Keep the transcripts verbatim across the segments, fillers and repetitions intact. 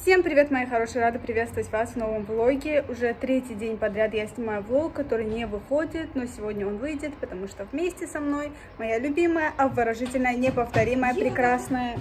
Всем привет, мои хорошие! Рада приветствовать вас в новом влоге. Уже третий день подряд я снимаю влог, который не выходит, но сегодня он выйдет, потому что вместе со мной моя любимая, обворожительная, неповторимая, прекрасная...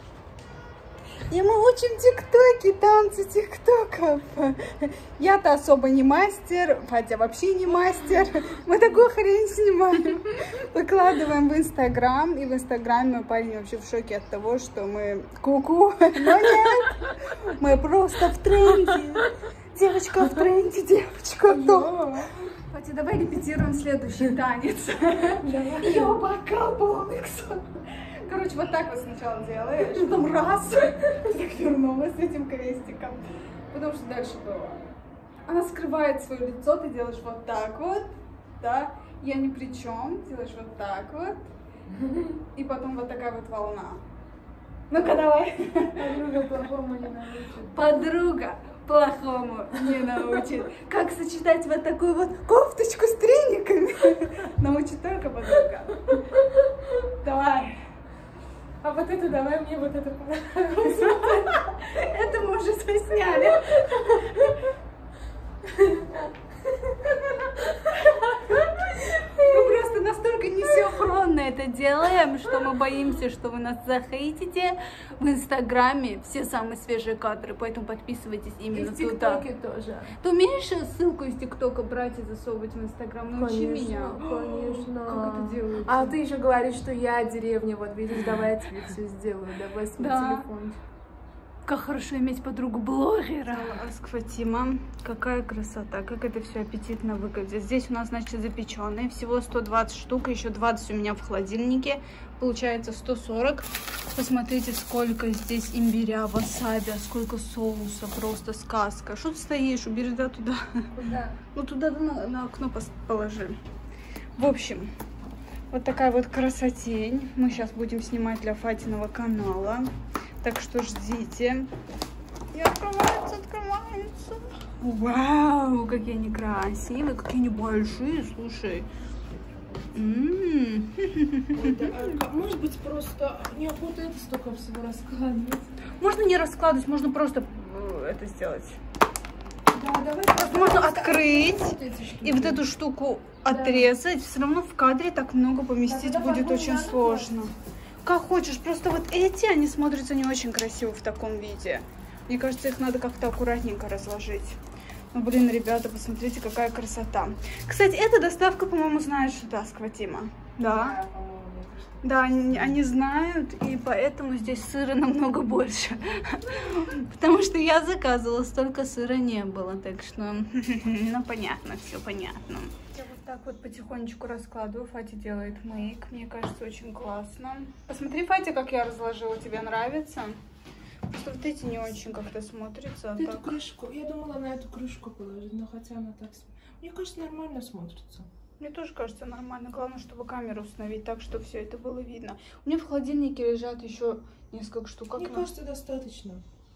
И мы учим тиктоки, танцы тиктоков. Я-то особо не мастер, Фатя вообще не мастер. Мы такую хрень снимаем. Выкладываем в Инстаграм. И в Инстаграме парень вообще в шоке от того, что мы ку-ку. Но нет, мы просто в тренде. Девочка в тренде, девочка в топ. Фатя, давай репетируем следующий танец. Я бокал полмикса. Короче, вот так вот сначала делаешь, потом раз, так вернулась с этим крестиком. Потому что дальше было. Она скрывает свое лицо, ты делаешь вот так вот, да, я ни при чем, делаешь вот так вот, и потом вот такая вот волна. Ну-ка, давай. Подруга плохому не научит. Подруга плохому не научит. Как сочетать вот такую вот кофточку с трениками? Научит только подруга. Давай. А вот это давай мне вот это понравилось. Это мы уже засняли. Мы просто настолько несинхронно это делаем, что мы боимся, что вы нас захейтите в Инстаграме. Все самые свежие кадры, поэтому подписывайтесь именно и туда. В ТикТоке тоже. Ты умеешь ссылку из ТикТока брать и засовывать в Инстаграм? Научи Конечно, меня. конечно. Как это делается? А ты еще говоришь, что я деревня. Вот видишь, давай я тебе все сделаю. Давай свой Да. телефон. Как хорошо иметь подругу-блогера. Фатима, какая красота, как это все аппетитно выглядит. Здесь у нас, значит, запеченные, всего сто двадцать штук, еще двадцать у меня в холодильнике. Получается сто сорок. Посмотрите, сколько здесь имбиря, васаби, сколько соуса, просто сказка. Что ты стоишь? Убери, да, туда. Куда? Ну, туда на, на окно положи. В общем, вот такая вот красотень. Мы сейчас будем снимать для Фатиного канала. Так что ждите. И открывается, открывается. Вау, какие они красивые, какие они большие, слушай. М-м-м. Ой, да, а, может быть, просто неохота это столько всего раскладывать. Можно не раскладывать, можно просто это сделать. Да, давай просто Можно открыть вот эти штуки. и вот эту штуку Да. отрезать. Все равно в кадре так много поместить Да, будет да, очень надо сложно. Как хочешь, просто вот эти, они смотрятся не очень красиво в таком виде. Мне кажется, их надо как-то аккуратненько разложить. Ну, блин, ребята, посмотрите, какая красота. Кстати, эта доставка, по-моему, знает, что да, Фатима. Да. Да, они, они знают, и поэтому здесь сыра намного больше. Потому что я заказывала, столько сыра не было, так что, ну, понятно, все понятно. Я вот так вот потихонечку раскладываю. Фатя делает мейк, мне кажется, очень классно. Посмотри, Фатя, как я разложила, тебе нравится? Просто вот эти не очень как-то смотрятся. Эту Так. крышку, я думала на эту крышку положить, но хотя она так, мне кажется, нормально смотрится. Мне тоже кажется нормально. Главное, чтобы камеру установить так, чтобы все это было видно. У меня в холодильнике лежат еще несколько штук. Как Мне на... кажется, достаточно.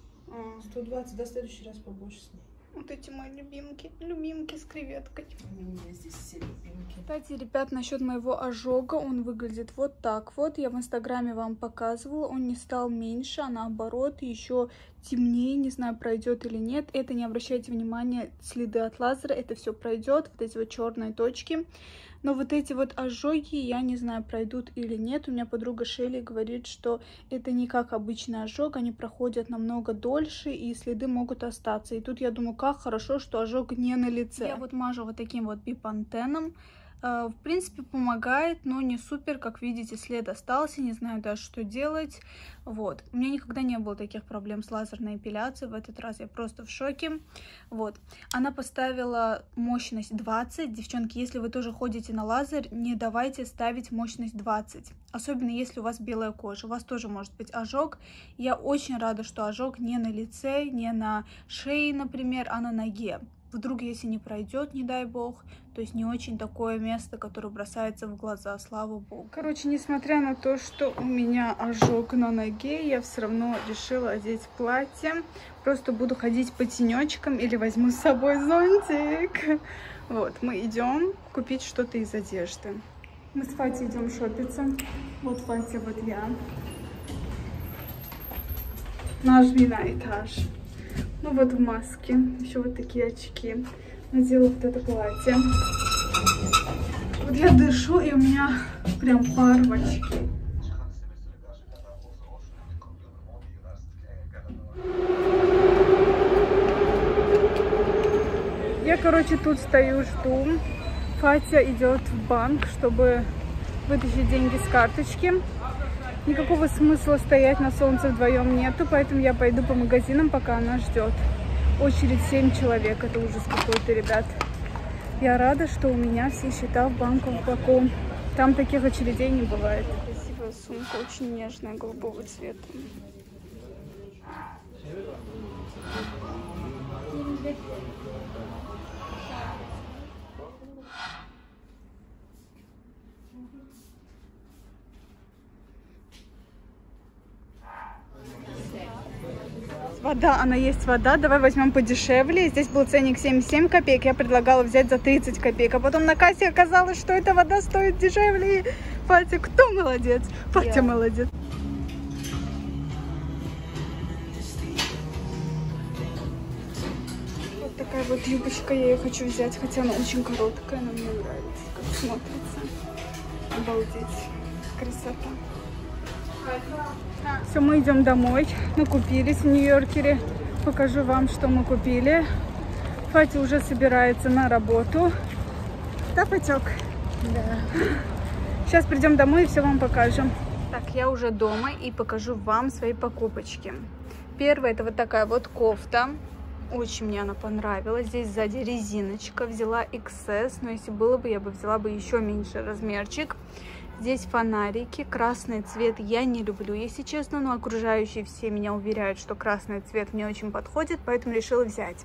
А, сто двадцать, до следующий раз побольше с ней. вот эти мои любимки. Любимки с креветкой. Они у меня здесь все любимки. Кстати, ребят, насчет моего ожога, он выглядит вот так вот. Я в Инстаграме вам показывала. Он не стал меньше, а наоборот еще темнее. Не знаю, пройдет или нет. Это не обращайте внимания, следы от лазера. Это все пройдет. Вот эти вот черные точки. Но вот эти вот ожоги, я не знаю, пройдут или нет. У меня подруга Шелли говорит, что это не как обычный ожог, они проходят намного дольше, и следы могут остаться. И тут я думаю, как хорошо, что ожог не на лице. Я вот мажу вот таким вот бипантеном. В принципе, помогает, но не супер. Как видите, след остался, не знаю даже, что делать. Вот. У меня никогда не было таких проблем с лазерной эпиляцией. В этот раз я просто в шоке. Вот. Она поставила мощность двадцать. Девчонки, если вы тоже ходите на лазер, не давайте ставить мощность двадцать. Особенно, если у вас белая кожа. У вас тоже может быть ожог. Я очень рада, что ожог не на лице, не на шее, например, а на ноге. Вдруг, если не пройдет, не дай бог, то есть не очень такое место, которое бросается в глаза, слава богу. Короче, несмотря на то, что у меня ожог на ноге, я все равно решила одеть платье. Просто буду ходить по тенечкам или возьму с собой зонтик. Вот, мы идем купить что-то из одежды. Мы с Фатей идем шопиться. Вот Фатя, вот я. Нажми на этаж. Ну вот в маске. Еще вот такие очки. Надела вот это платье. Вот я дышу, и у меня прям пар в очки. Я, короче, тут стою, жду. Фатя идет в банк, чтобы вытащить деньги с карточки. Никакого смысла стоять на солнце вдвоем нету, поэтому я пойду по магазинам, пока она ждет. Очередь семь человек, это ужас какой-то, ребят. Я рада, что у меня все счета в Банк-оф-Баку. Там таких очередей не бывает. Красивая сумка, очень нежная, голубого цвета. Вода, она есть вода, давай возьмем подешевле. Здесь был ценник семьдесят семь копеек, я предлагала взять за тридцать копеек. А потом на кассе оказалось, что эта вода стоит дешевле. Фатя, кто молодец? Фатя я. Молодец. Вот такая вот юбочка, я ее хочу взять, хотя она очень короткая, но мне нравится, как смотрится. Обалдеть, красота. Все, мы идем домой. Мы купились в Нью-Йоркере. Покажу вам, что мы купили. Фатя уже собирается на работу. Да, Патек? Да. Сейчас придем домой и все вам покажем. Так, я уже дома и покажу вам свои покупочки. Первая — это вот такая вот кофта. Очень мне она понравилась. Здесь сзади резиночка. Взяла икс эс, но если было бы, я бы взяла бы еще меньше размерчик. Здесь фонарики. Красный цвет я не люблю, если честно, но окружающие все меня уверяют, что красный цвет мне очень подходит, поэтому решила взять.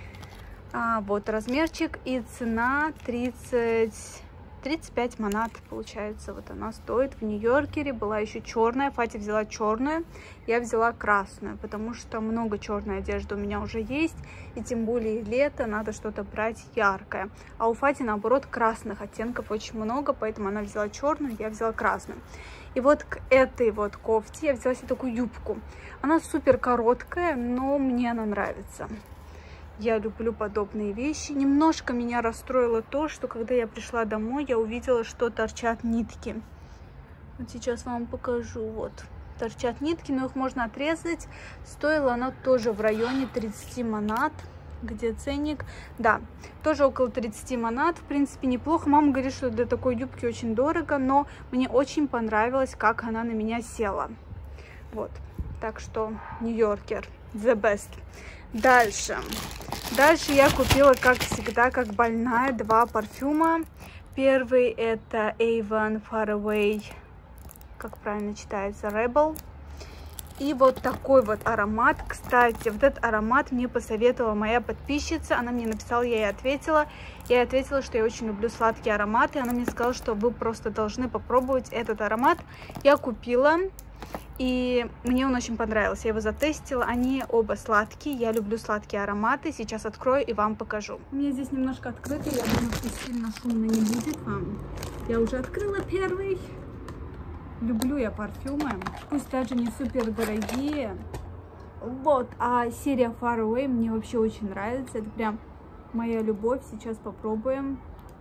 А, вот размерчик и цена тридцать, тридцать пять манат, получается, вот она стоит. В Нью-Йоркере была еще черная, Фатя взяла черную, я взяла красную, потому что много черной одежды у меня уже есть, и тем более лето, надо что-то брать яркое. А у Фати, наоборот, красных оттенков очень много, поэтому она взяла черную, я взяла красную. И вот к этой вот кофте я взяла себе такую юбку. Она супер короткая, но мне она нравится. Я люблю подобные вещи. Немножко меня расстроило то, что когда я пришла домой, я увидела, что торчат нитки. Вот сейчас вам покажу. Вот, торчат нитки, но их можно отрезать. Стоило оно тоже в районе тридцати манат. Где ценник? Да, тоже около тридцати манат. В принципе, неплохо. Мама говорит, что для такой юбки очень дорого, но мне очень понравилось, как она на меня села. Вот, так что Нью-Йоркер the best. Дальше. Дальше я купила, как всегда, как больная, два парфюма. Первый — это Avon Far Away, как правильно читается, Rebel. И вот такой вот аромат. Кстати, вот этот аромат мне посоветовала моя подписчица. Она мне написала, я ей ответила. Я ей ответила, что я очень люблю сладкие ароматы. Она мне сказала, что вы просто должны попробовать этот аромат. Я купила. И мне он очень понравился, я его затестила, они оба сладкие, я люблю сладкие ароматы, сейчас открою и вам покажу. У меня здесь немножко открыто, я думаю, что сильно шумно не будет вам. Я уже открыла первый. Люблю я парфюмы, пусть даже не супер дорогие. Вот, а серия Far Away мне вообще очень нравится, это прям моя любовь, сейчас попробуем.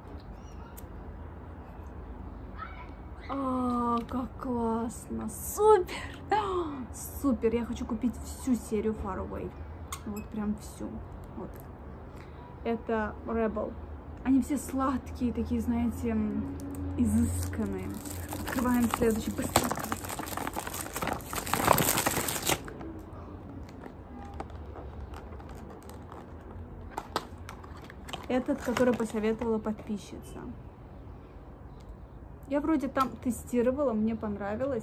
А, как классно! Супер! Супер! Я хочу купить всю серию Far Away. Вот прям всю. Вот. Это Rebel. Они все сладкие, такие, знаете, изысканные. Открываем следующий. Быстро. Этот, который посоветовала подписчица. Я вроде там тестировала, мне понравилось.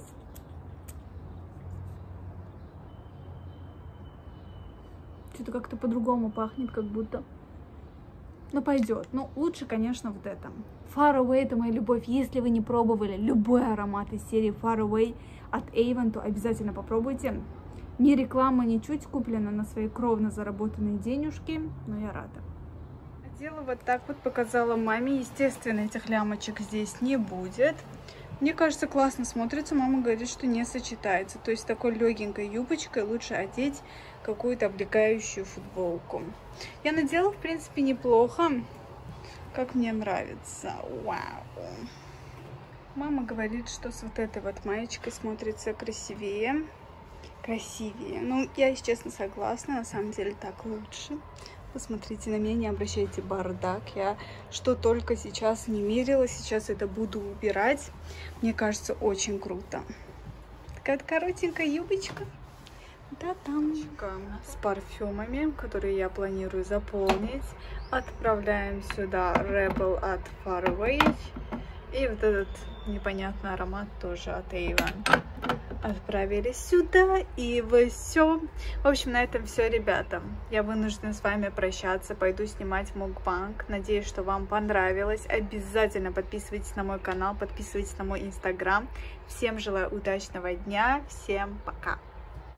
Что-то как-то по-другому пахнет, как будто. Но пойдет. Ну, лучше, конечно, вот этом. Far Away — это моя любовь. Если вы не пробовали любой аромат из серии Far Away от Avon, то обязательно попробуйте. Не реклама, ничуть, куплена на свои кровно заработанные денежки, но я рада. Дело вот так вот, показала маме. Естественно, этих лямочек здесь не будет. Мне кажется, классно смотрится. Мама говорит, что не сочетается. То есть такой легенькой юбочкой лучше одеть какую-то облекающую футболку. Я надела, в принципе, неплохо. Как мне нравится. Вау. Мама говорит, что с вот этой вот маечкой смотрится красивее. Красивее. Ну, я, если честно, согласна. На самом деле так лучше. Посмотрите на меня, не обращайте бардак. Я что только сейчас не мерила, сейчас это буду убирать. Мне кажется, очень круто. Такая коротенькая юбочка. Да, там с парфюмами, которые я планирую заполнить. Отправляем сюда Rebel от Far Away. И вот этот непонятный аромат тоже от Avon. Отправили сюда, и все. В общем, на этом все, ребята. Я вынуждена с вами прощаться. Пойду снимать мукбанг. Надеюсь, что вам понравилось. Обязательно подписывайтесь на мой канал, подписывайтесь на мой инстаграм. Всем желаю удачного дня. Всем пока.